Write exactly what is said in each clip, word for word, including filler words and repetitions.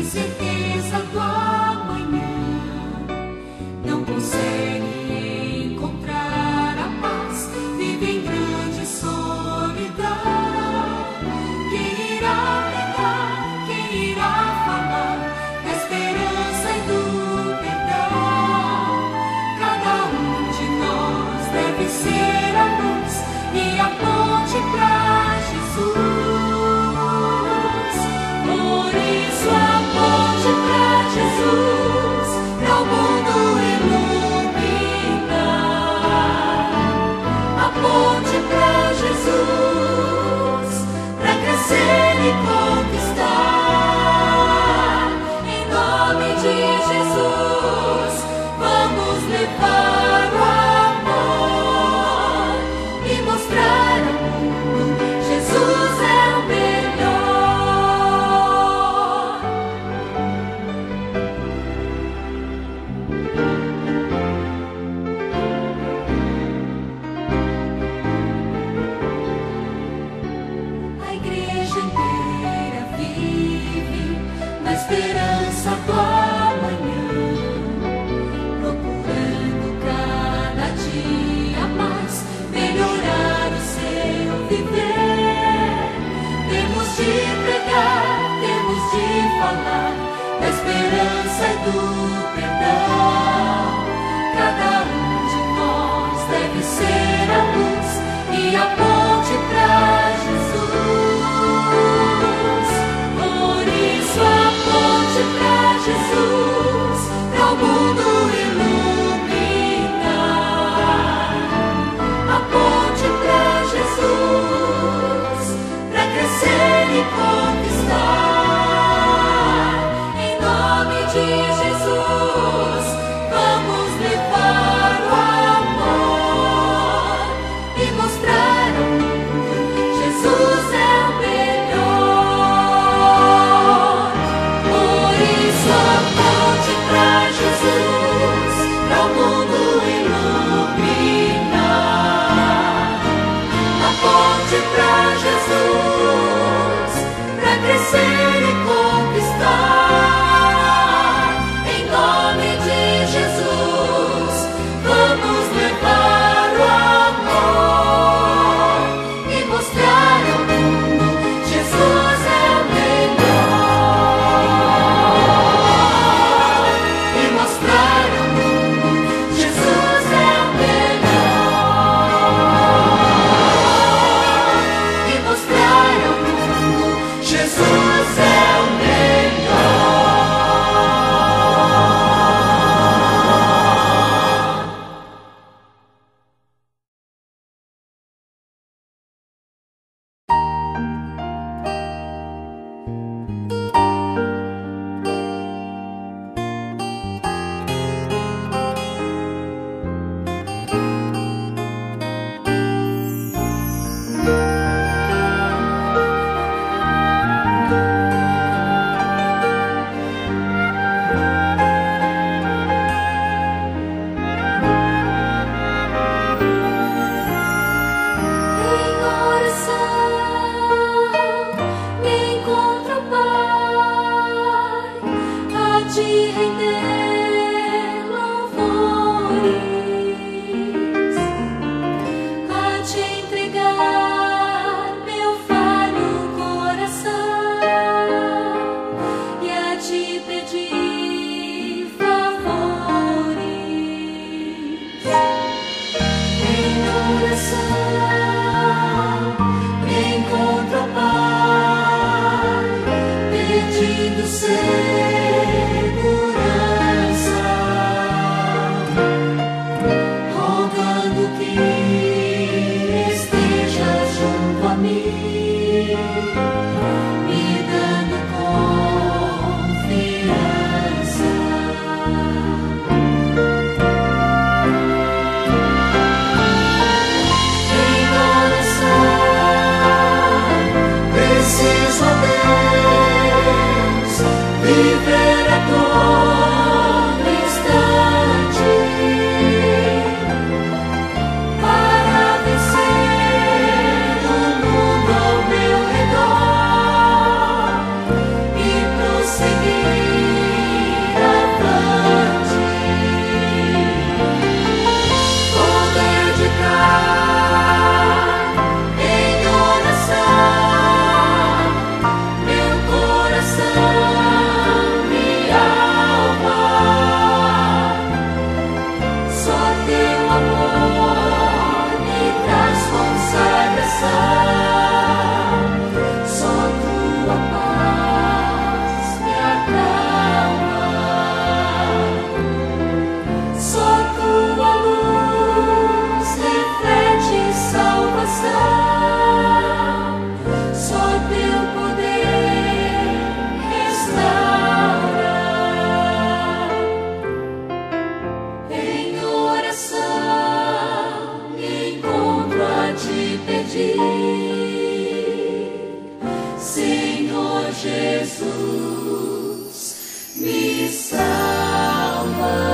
certeza do amanhã, não consegue encontrar a paz, vive em grande solidão. Quem irá pregar, quem irá falar da esperança e do perdão? Cada um de nós deve ser a luz e a ponte para Jesus. Por isso a ponte para Jesus, para o mundo iluminar. A ponte para Jesus, para crescer e conquistar. Em nome de Jesus, vamos levar o amor e mostrar ao mundo Jesus é o melhor. A igreja inteira vive na esperança do amanhã, procurando cada dia mais melhorar o seu viver. Temos de pregar, temos de falar da esperança e do perdão. Cada um de nós deve ser a luz e a ponte para Jesus. Por isso a ponte para Jesus, para o mundo iluminar. A ponte para Jesus, para crescer e conquistar. Em nome de Jesus, vamos levar o amor e mostrar ao mundo Jesus é o melhor. Por isso a ponte para Jesus, para o mundo iluminar. A ponte para Jesus, para crescer e conquistar. Em nome de Jesus, vamos levar o amor e mostrar ao mundo Jesus é o melhor. E mostrar ao mundo Jesus é o melhor. E mostrar ao mundo Jesus é o melhor. Em oração me encontro, Pai, a te render louvores, a te entregar meu falho coração e a te pedir favores. Em oração me encontro, Pai, pedindo segurança, rogando que esteja junto a mim, me dando confiança. Em oração preciso a Deus, Jesus me salva.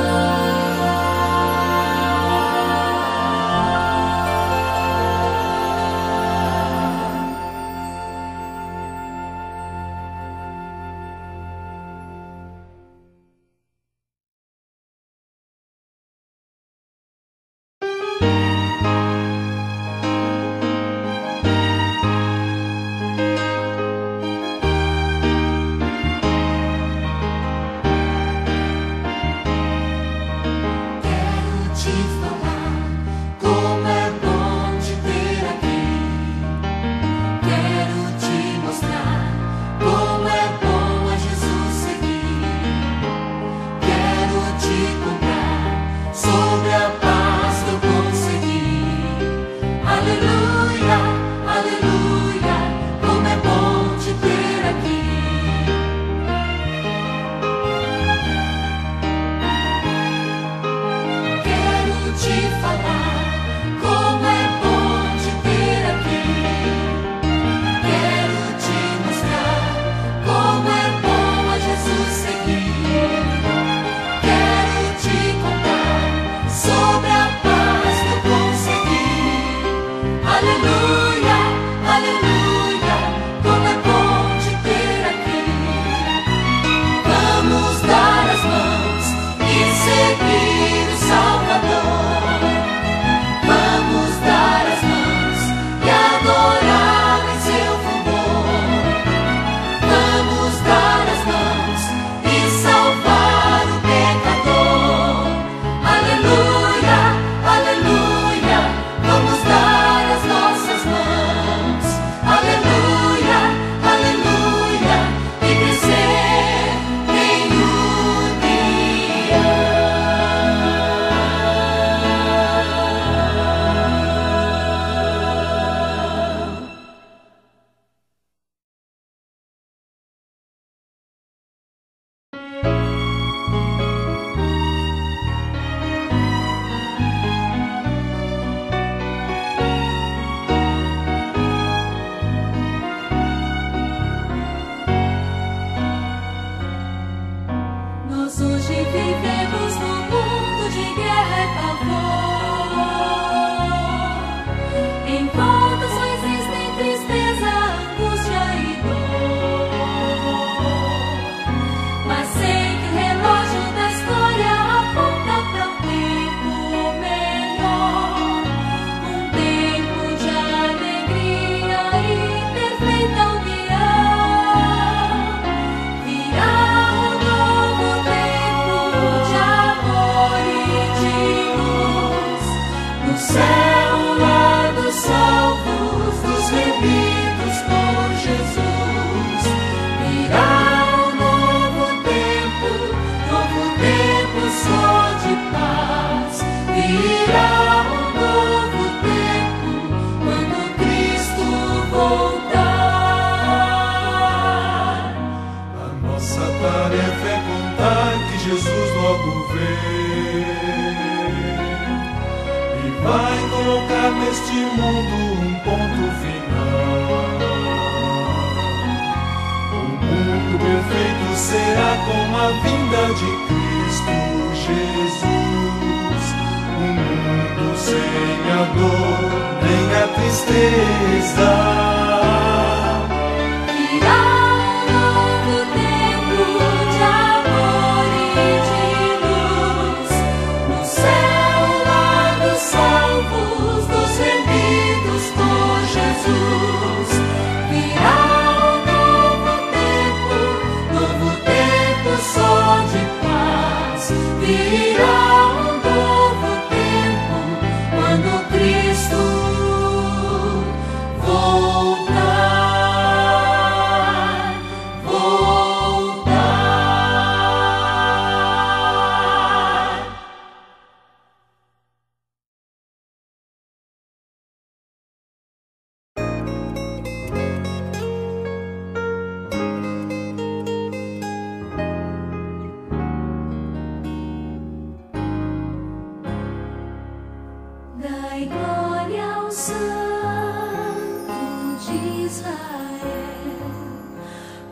Cristo voltar.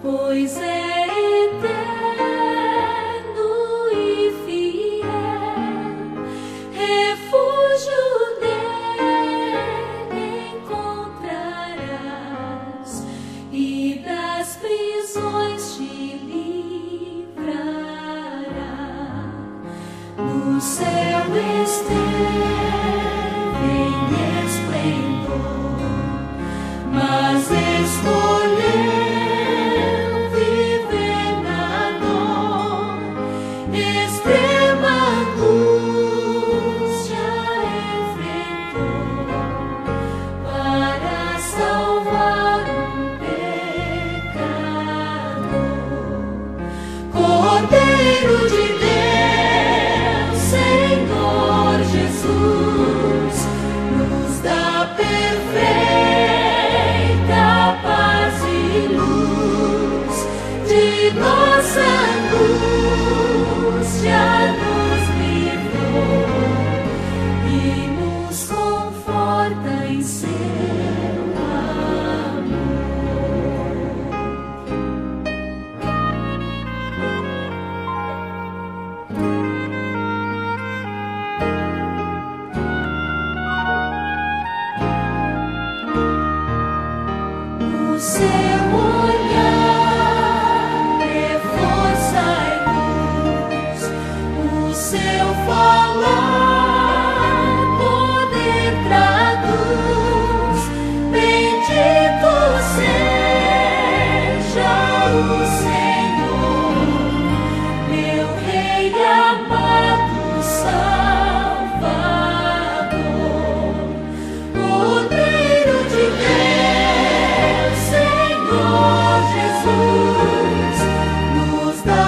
pois é eterno e fiel, refúgio nele encontrarás, e das prisões te livrará. No céu esteve em esplendor, mas escolheu viver na dor, extrema angústia enfrentou para salvar um pecador. Cordeiro de Deus, Senhor Jesus, nos dá perfeita paz e luz, de nossa angústia nos livrou e nos conforta em seu amor. O seu olhar é força e luz, o seu falar poder traduz. Bendito seja o Senhor, meu Rei amado Salvador. Cordeiro de Deus, Senhor Jesus, nos dá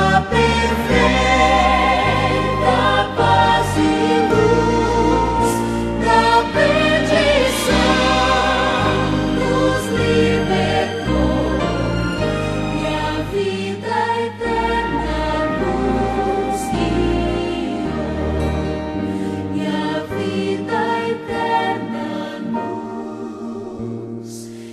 perfeita paz e luz, da perdição nos libertou e a vida eterna nos guiou, e a vida eterna nos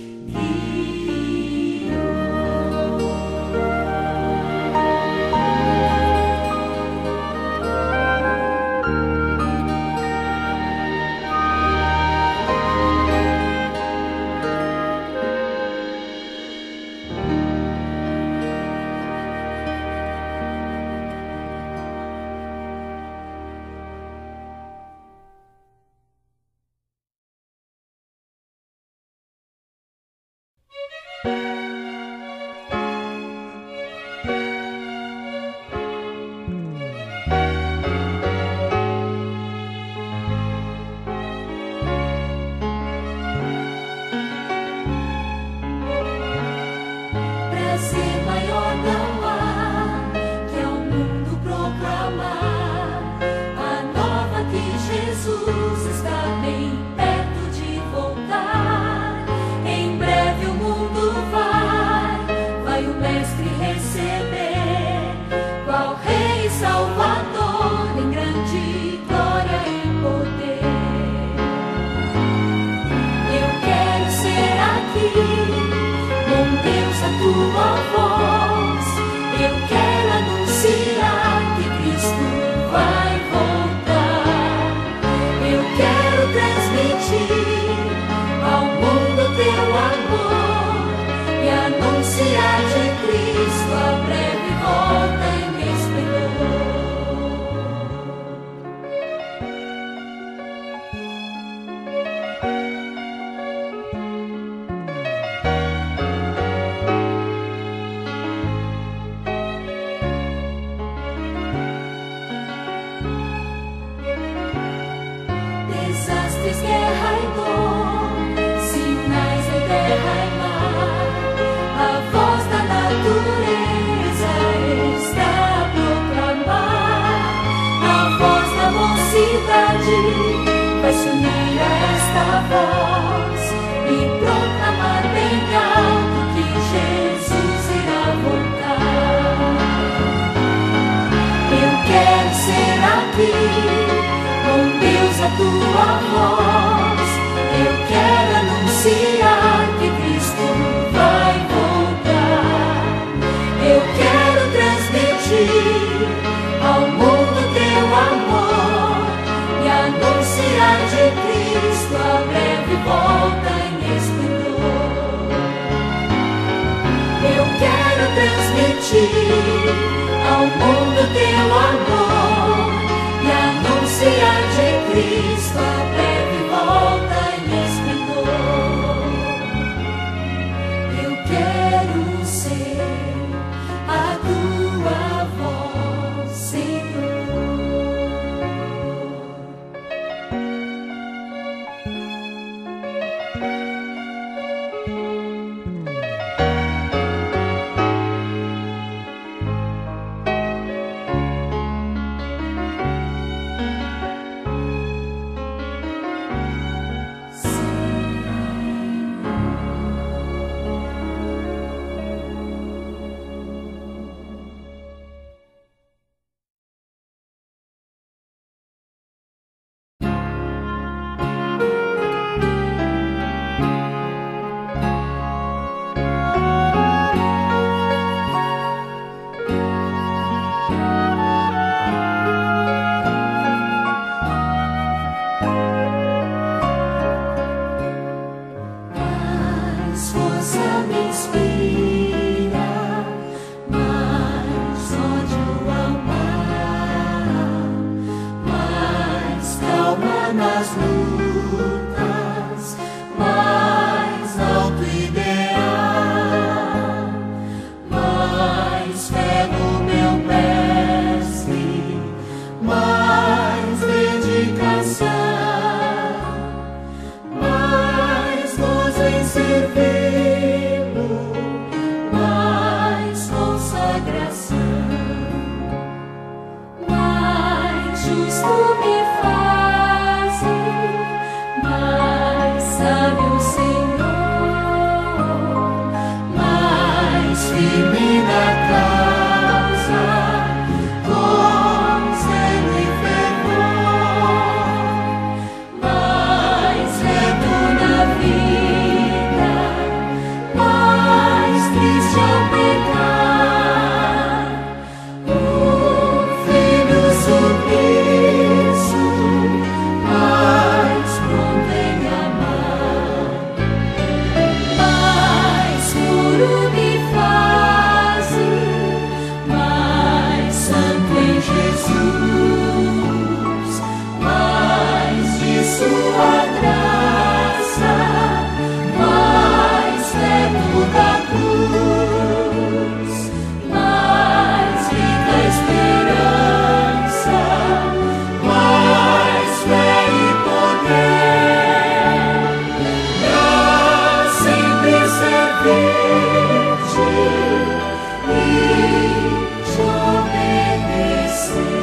prazer maior não há que ao mundo proclamar a nova que Jesus está bem perto de voltar. Em breve o mundo vai, vai o Mestre receber, qual Rei e Salvador em grande glória e poder. Eu quero ser aqui, com Deus a tua voz, eu quero anunciar que Cristo vai voltar. Eu quero transmitir ao mundo teu amor e anunciar de Cristo a breve volta em esplendor. Desastres, guerra e dor, sinais em terra e mar, a voz da natureza está a proclamar. A voz da mocidade vai se unir a esta voz e proclamar bem alto que Jesus irá voltar. Eu quero ser aqui, com Deus a tua voz, eu quero anunciar que Cristo vai voltar. mais fé no meu mestre, mais dedicação, mais gozo em servi-lo, mais consagração, mais justo me faze, mais sábio Senhor, mais firme na causa, com zelo e fervor, mais reto na vida, mais triste ao pecar, o filho submisso, mais pronto em amar, mais puro me faze, mais santo em Jesus, mais de sua graça, mais perto da cruz, mais rica esperança, mais fé e poder, pra sempre servir-te e te obedecer.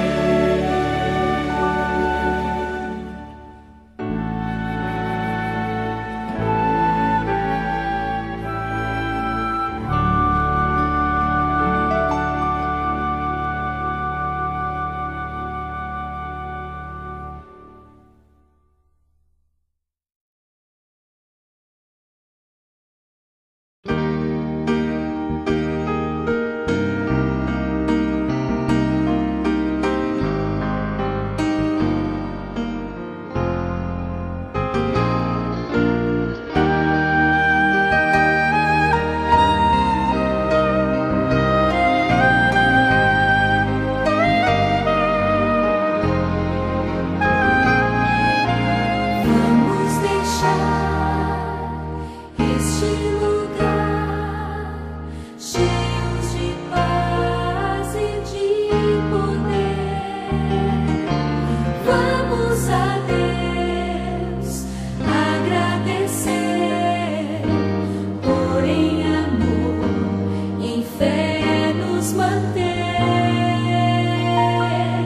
Vamos deixar este lugar cheios de paz e de poder. Vamos a Deus agradecer, por em amor e em fé nos manter.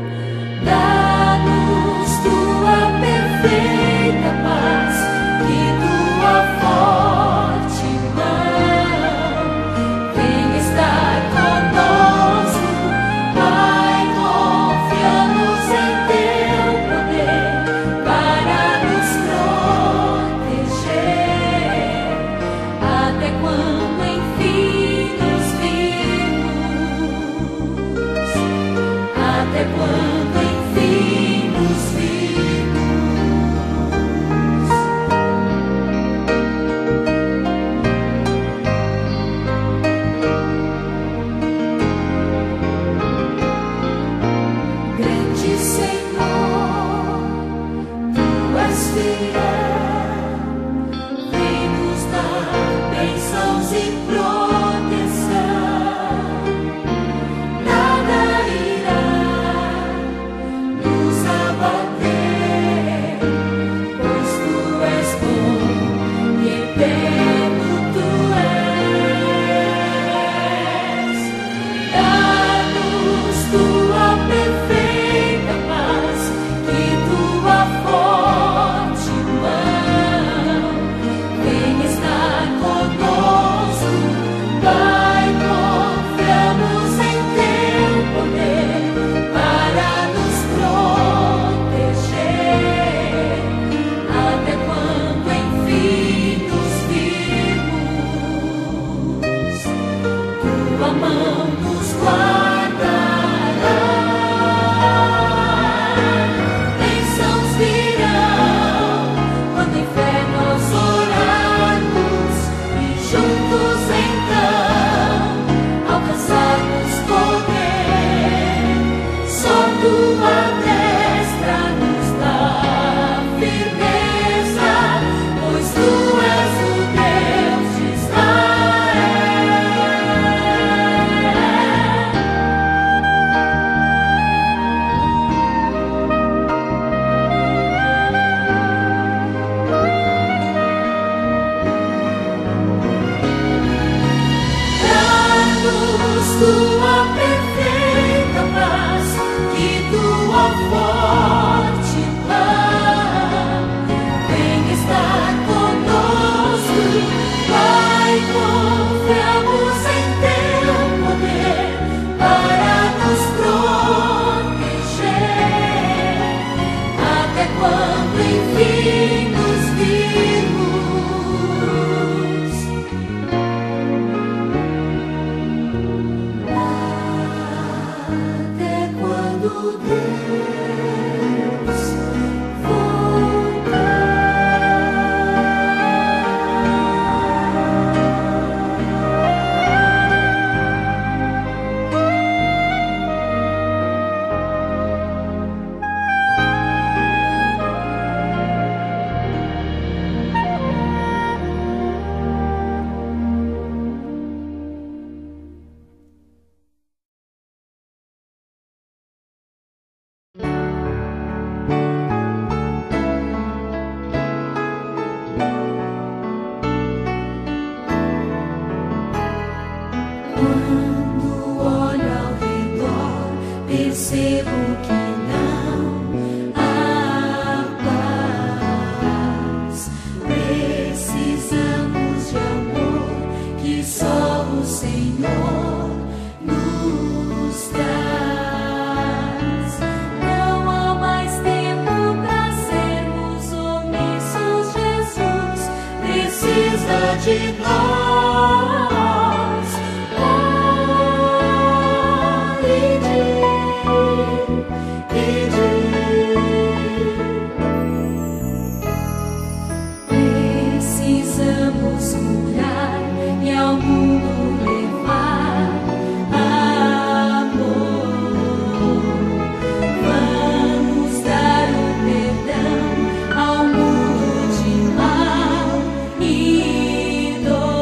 Dá-nos tua perfeita paz e tua forte mão. Vem estar conosco, Pai, confiamos em teu poder para nos proteger, até quando enfim nos vimos, até quando enfim nos vimos. Grande Senhor, tu és fiel, vem nos dar bênçãos e proteção. Nada irá nos abater, pois tu és bom e eterno tu és. Dá-nos tua perfeita paz e tua forte mão. Vem estar conosco, Pai, confiamos em teu poder para nos proteger, até quando enfim nos vimos. Tua mão nos guardará, bênçãos virão quando em fé nós orarmos e juntos então alcançarmos poder. Só tua destra nos dá firmeza, pois tu és o Deus de Israel. de nós. Oh, ide, ide. Precisamos curar e ao mundo levar amor. Vamos dar o perdão ao mundo de mal e dor.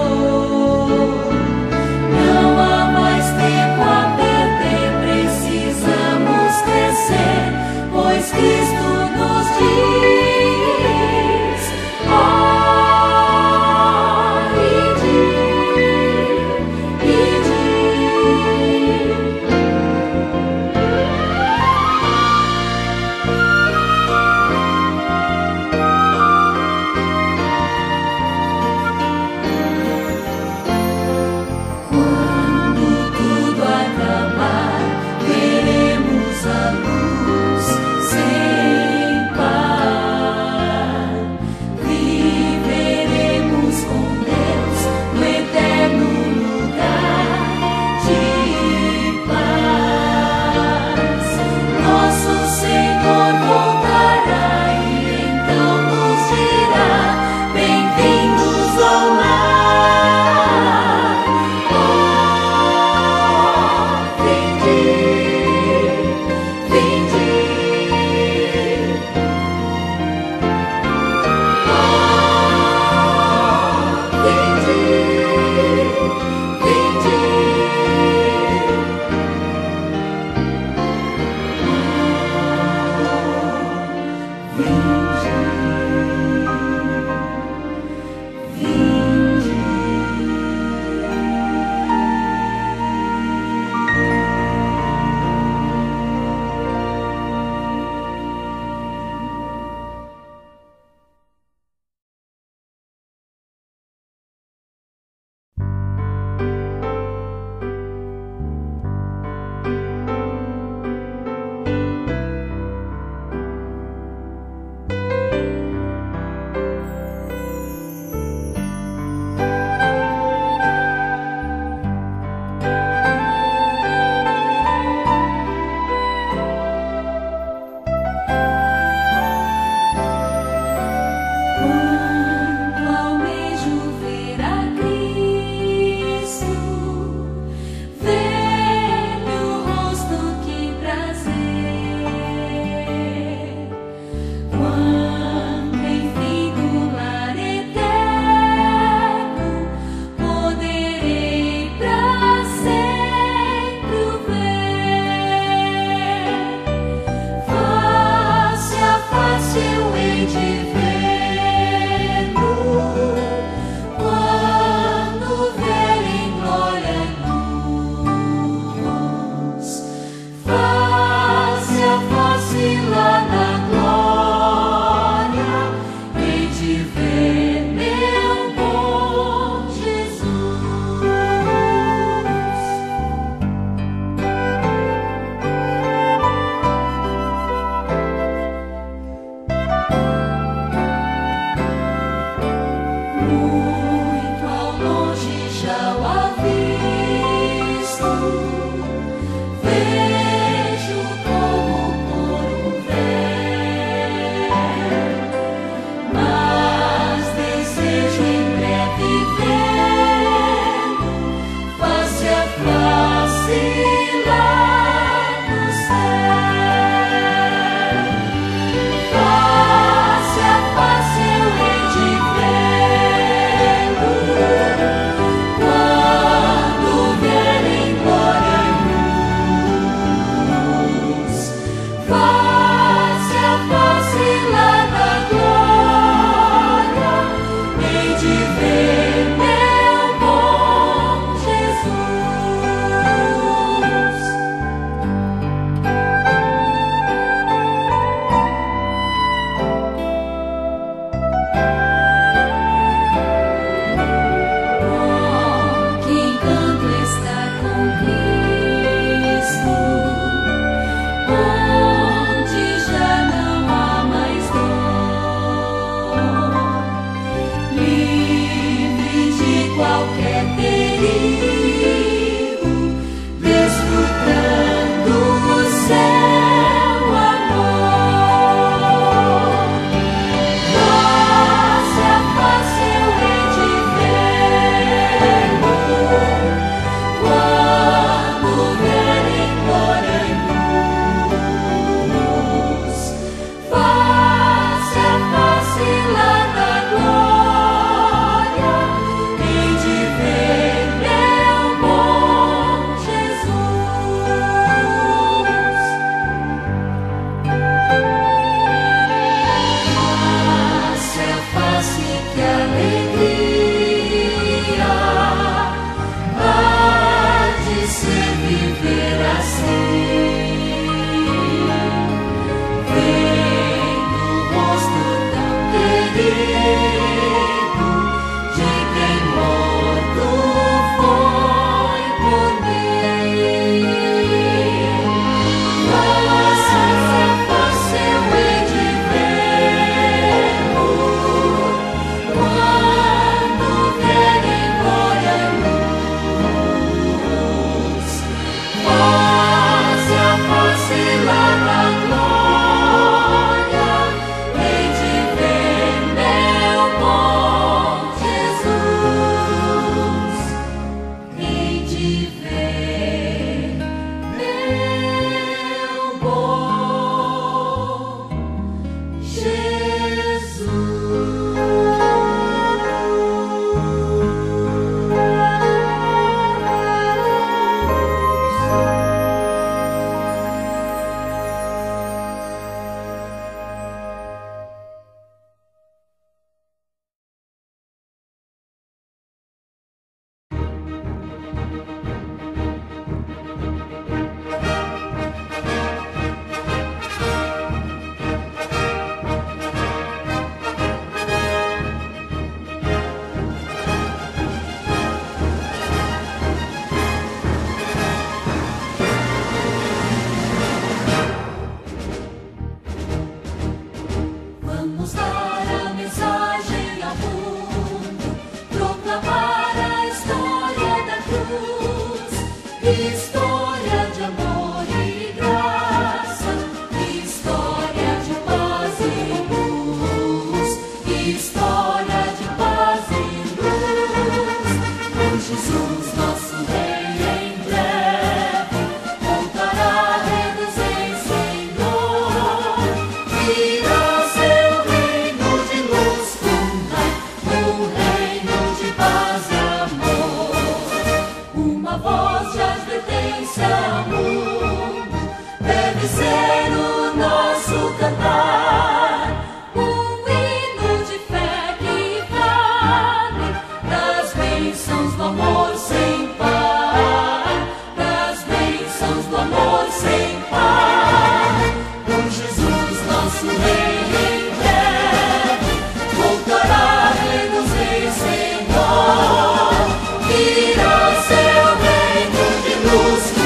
História de amor e graça, história de paz e luz, história de paz e luz. Por Jesus, nosso Rei, em breve voltará a reduzir Senhor. Virá seu reino de luz fundar, um reino de paz e amor. Uma voz de advertência ao mundo deve ser o nosso cantar, um hino de fé que fale das bênçãos do amor sem par, das bênçãos do amor sem par. Por Jesus, nosso Rei, em breve voltará a reduzir Senhor. Virá seu reino de luz.